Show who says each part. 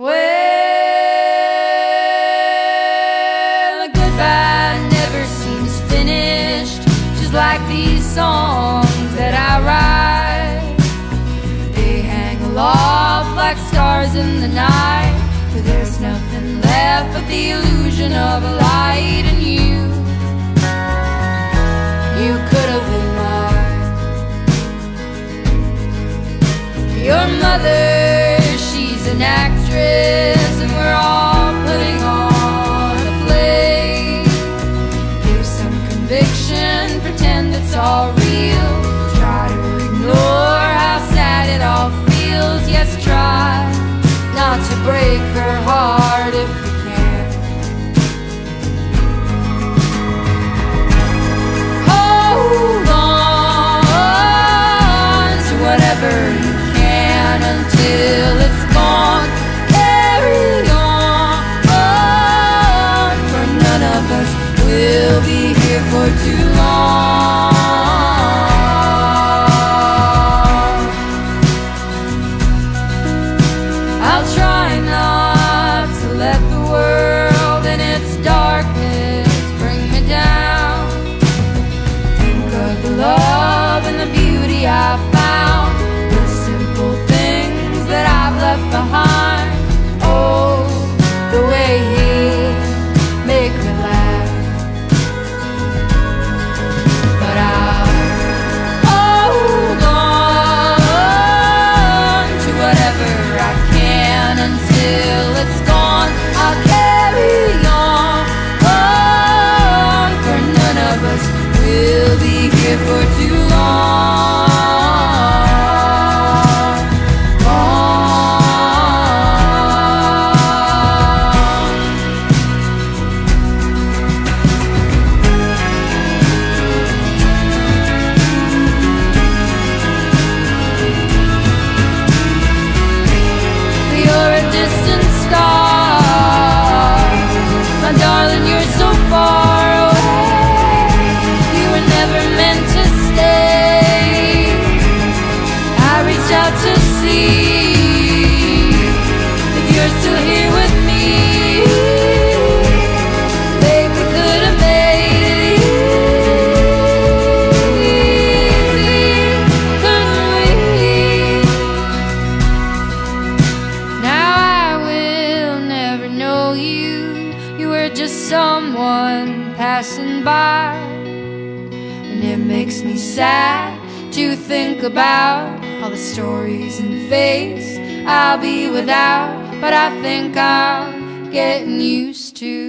Speaker 1: Well, a goodbye never seems finished, just like these songs that I write. They hang aloft like stars in the night, but there's nothing left but the illusion of a light in you. You could have been mine. Your mother, she's an actress, and we're all putting on a play. Give some conviction, pretend it's all real. Try to ignore how sad it all feels. Yes, try not to break her heart if you can. Hold on to whatever you can until it's gone. Carry on, for none of us will be here for too long. I'll try not to let the world in its darkness bring me down. Think of the love and the beauty I found, the simple things that I've left behind. Oh, the way he'd make me laugh. But I'll hold on to whatever I can until it's gone. I'll carry on, for none of us will be here for too long. You're a distant star, my darling, you're so far away. You were never meant to stay. I reached out to see if you're still here with me. Babe, we could have made it easy, couldn't we? Now I will never know you. You were just someone passing by, and it makes me sad to think about all the stories and fates I'll be without. But I think I'm getting used to